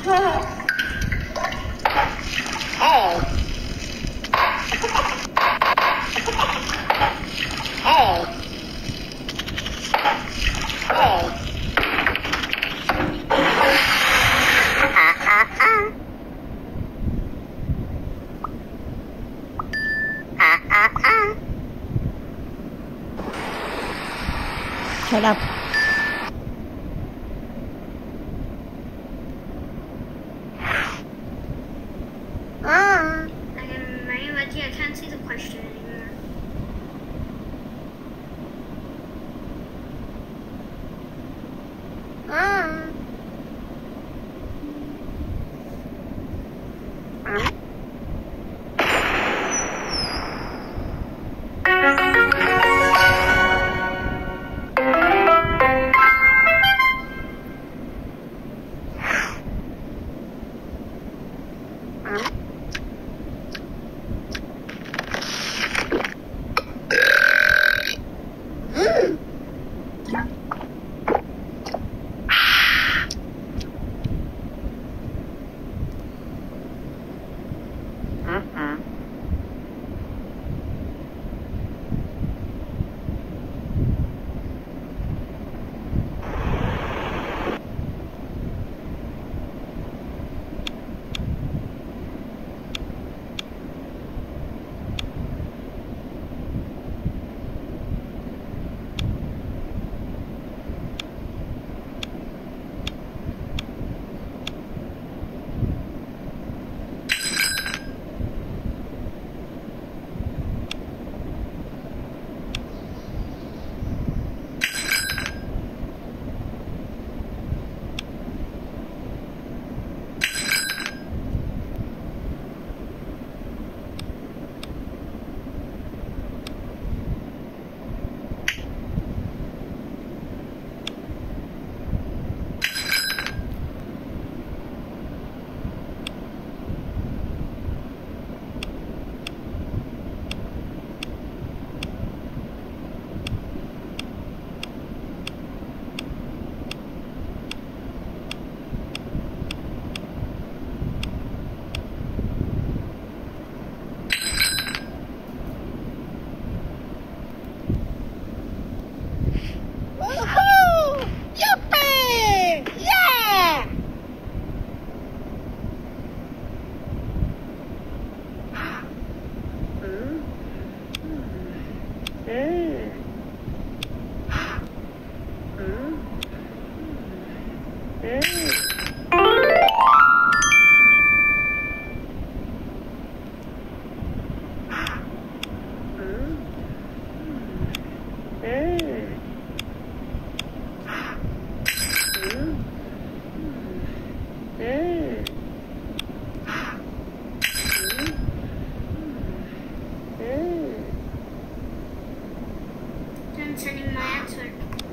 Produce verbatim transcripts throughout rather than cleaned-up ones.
Shut up. Uh. I am very lucky I can't see the question anymore. Uh. Uh. I'm sending my answer.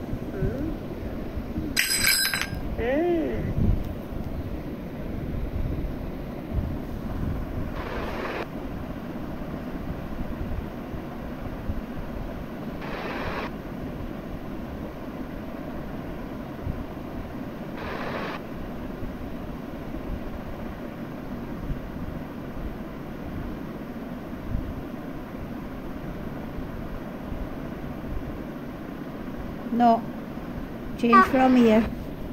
No, change from here.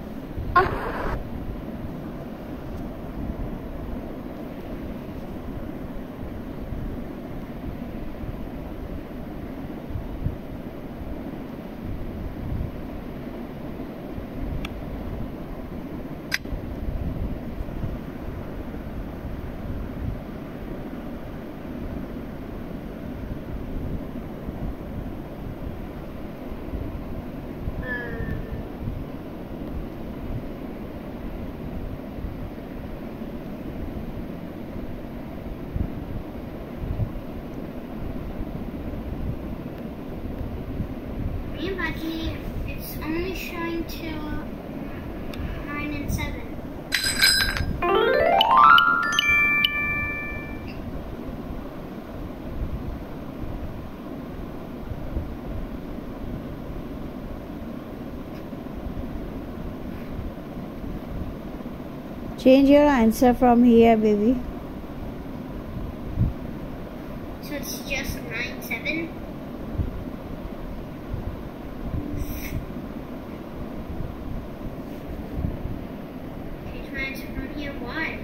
It's only showing till nine and seven. Change your answer from here, baby. So it's just nine seven. Change my answer from here. Why?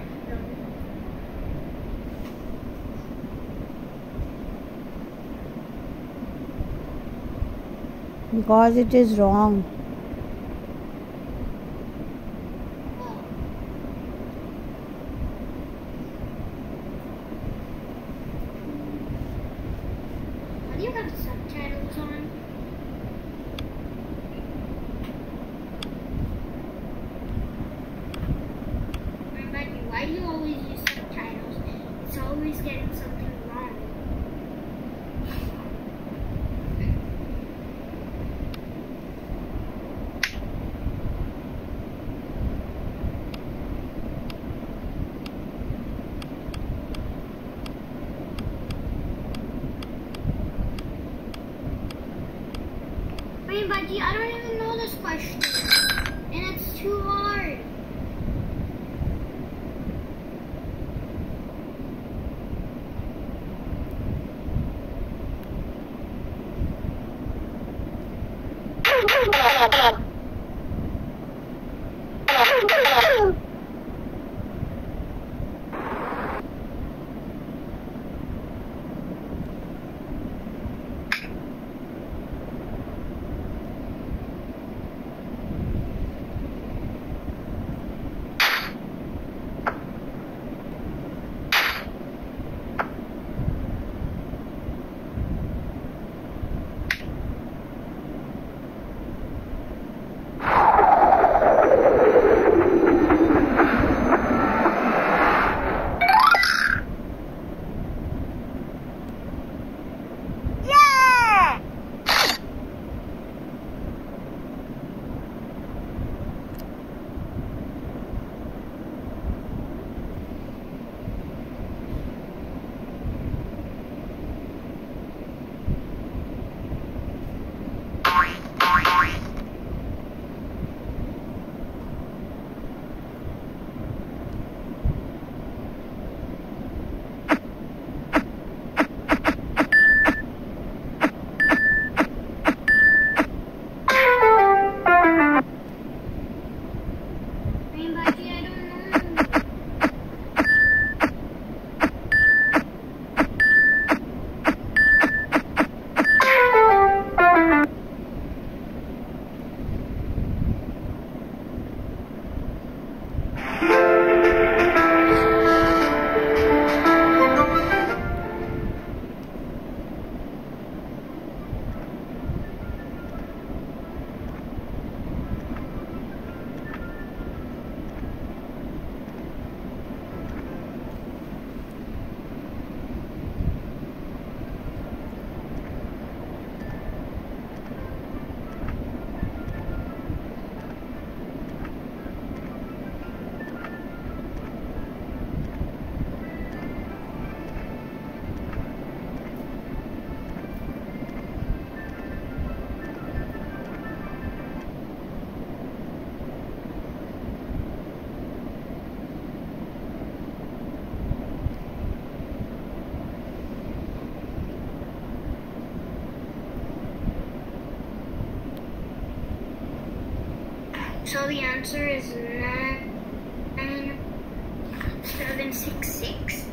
Because it is wrong. Why do you have subtitles on? Maggie, why do you always use subtitles? It's always getting something wrong. Wait, Budgie, I don't even know this question. And it's too hard. So the answer is nine seven six six.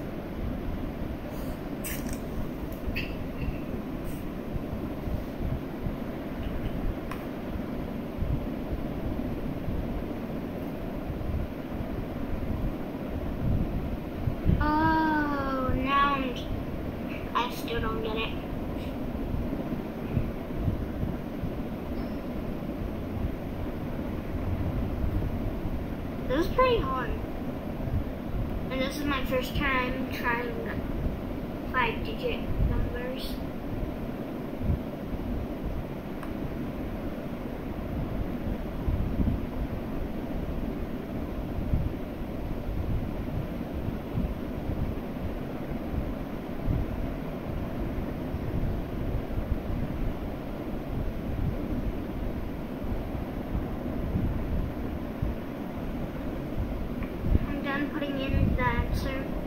Oh, now I'm, I still don't get it. This is pretty hard. And this is my first time trying five digit numbers. done putting in the answer?